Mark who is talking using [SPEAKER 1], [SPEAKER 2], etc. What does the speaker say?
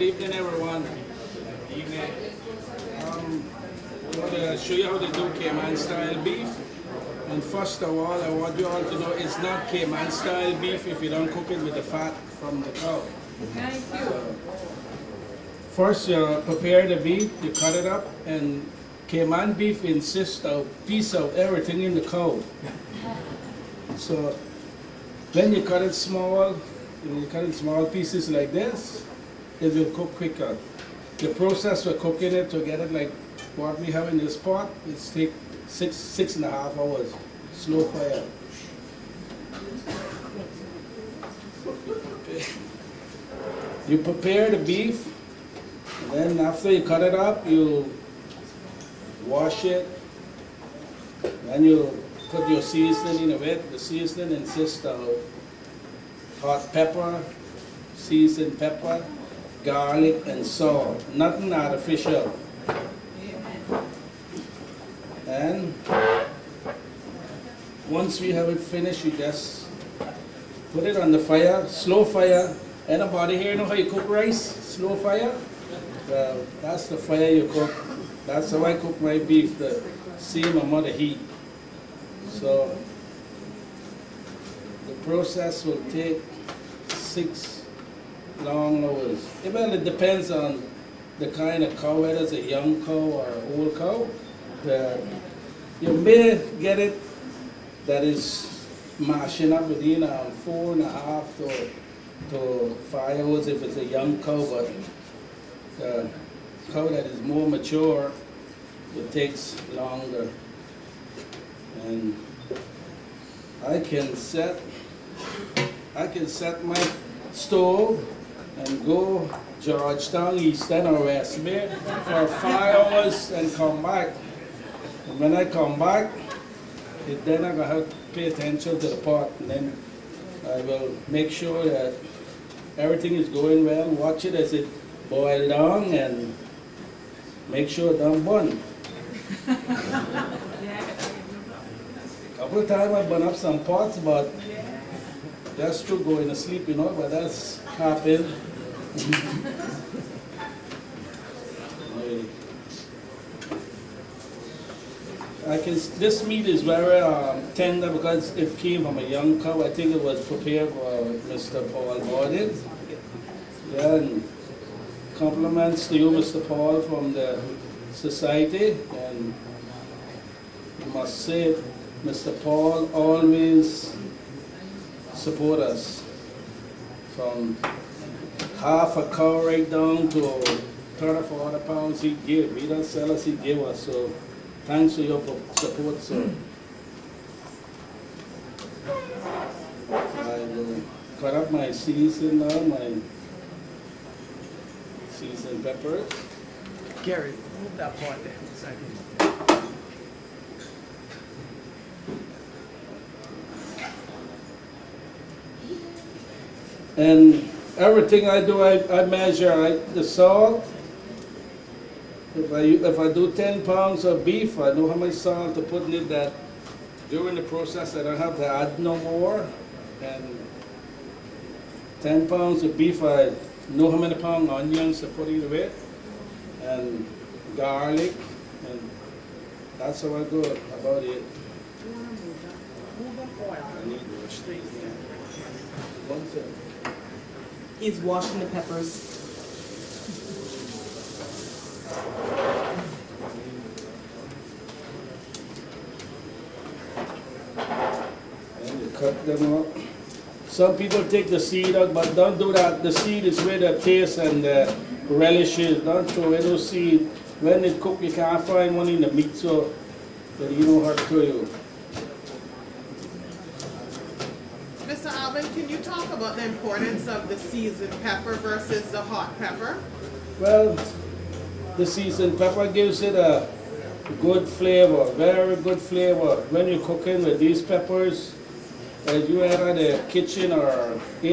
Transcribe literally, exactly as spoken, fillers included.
[SPEAKER 1] evening, everyone. Evening. Um, I want to show you how to do Cayman style beef. And first of all, I want you all to know it's not Cayman style beef if you don't cook it with the fat from the cow.
[SPEAKER 2] Thank you.
[SPEAKER 1] So, first, you prepare the beef, you cut it up, and Cayman beef insists of piece of everything in the cow. So then you cut it small, you cut it small pieces like this, it will cook quicker. The process for cooking it to get it like what we have in this pot, it's take six, six and a half hours, slow fire. You prepare the beef, and then after you cut it up, you wash it, then you put your seasoning in it. The seasoning consists of hot pepper, seasoned pepper, garlic, and salt. Nothing artificial. And once we have it finished, you just put it on the fire, slow fire. Anybody here know how you cook rice? Slow fire? Well, that's the fire you cook. That's how I cook my beef, the same amount of heat. So the process will take six long hours. Well, it depends on the kind of cow, whether it's a young cow or an old cow. The, you may get it that is mashing up within um, four and a half to, to five hours if it's a young cow, but the cow that is more mature, it takes longer. And I can set I can set my stove and go Georgetown, Eastern or West Bay for five hours and come back. And when I come back, it, then I'm going to have to pay attention to the pot. And then I will make sure that everything is going well. Watch it as it boils down and make sure it don't burn. A couple of times I burn up some pots, but that's true going to sleep, you know, but that's happened. I can, this meat is very um, tender because it came from a young cow. I think it was prepared by Mister Paul Borden. Yeah, and compliments to you, Mister Paul, from the society. And you must say, Mister Paul always support us from half a cow right down to thirty or forty pounds he give. We don't sell us, he give us. So thanks for your support, sir. I will cut up my season now, my seasoned peppers.
[SPEAKER 3] Gary, move that part there a second.
[SPEAKER 1] And everything I do, I, I measure I, the salt. If I, if I do ten pounds of beef, I know how much salt to put in it, that during the process I don't have to add no more. And ten pounds of beef, I know how many pounds onions to put in it, and garlic, and that's how I go about it. I need to straight here. One second.
[SPEAKER 2] He's washing the peppers.
[SPEAKER 1] And you cut them up. Some people take the seed out, but don't do that. The seed is where the taste and the relish is. Don't throw away those seeds. When it cook, you can't find one in the meat, so that you don't hurt to you.
[SPEAKER 4] Mister Alvin, can you talk about the importance of the seasoned pepper versus the hot pepper?
[SPEAKER 1] Well, the seasoned pepper gives it a good flavor, very good flavor. When you're cooking with these peppers, as you enter the kitchen or